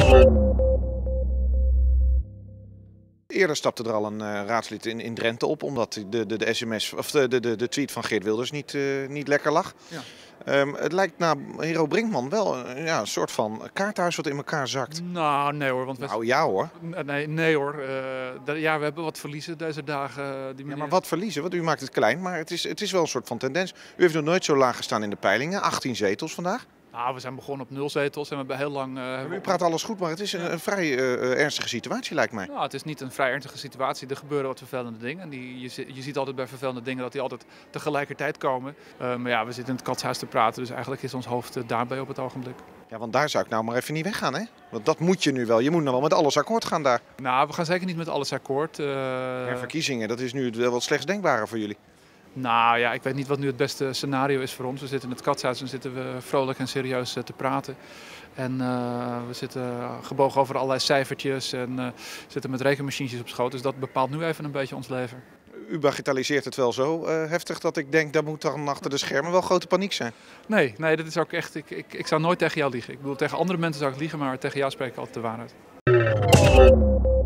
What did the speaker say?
Eerder stapte er al een raadslid in Drenthe op, omdat de sms, of de tweet van Geert Wilders niet lekker lag. Ja. Het lijkt naar Hero Brinkman wel een soort van kaartenhuis wat in elkaar zakt. Nou, nee hoor. Want Nou ja hoor. nee hoor. Ja, we hebben wat verliezen deze dagen. Ja, maar wat verliezen? Want u maakt het klein, maar het is wel een soort van tendens. U heeft nog nooit zo laag gestaan in de peilingen. 18 zetels vandaag. Nou, we zijn begonnen op 0 zetels en we hebben heel lang... U praat alles goed, maar het is een vrij ernstige situatie lijkt mij. Nou, het is niet een vrij ernstige situatie. Er gebeuren wat vervelende dingen. En je ziet altijd bij vervelende dingen dat die altijd tegelijkertijd komen. Maar ja, we zitten in het katshuis te praten, dus eigenlijk is ons hoofd daarbij op het ogenblik. Ja, want daar zou ik nou maar even niet weggaan, hè? Want dat moet je nu wel. Je moet nou wel met alles akkoord gaan daar. Nou, we gaan zeker niet met alles akkoord. Verkiezingen, dat is nu wel wat slechts denkbare voor jullie. Nou ja, ik weet niet wat nu het beste scenario is voor ons. We zitten in het katshuis en zitten we vrolijk en serieus te praten. En we zitten gebogen over allerlei cijfertjes en zitten met rekenmachientjes op schoot. Dus dat bepaalt nu even een beetje ons leven. U bagatelliseert het wel zo heftig dat ik denk, dat moet dan achter de schermen wel grote paniek zijn. Nee, dat is ook echt... Ik zou nooit tegen jou liegen. Ik bedoel, tegen andere mensen zou ik liegen, maar tegen jou spreek ik altijd de waarheid.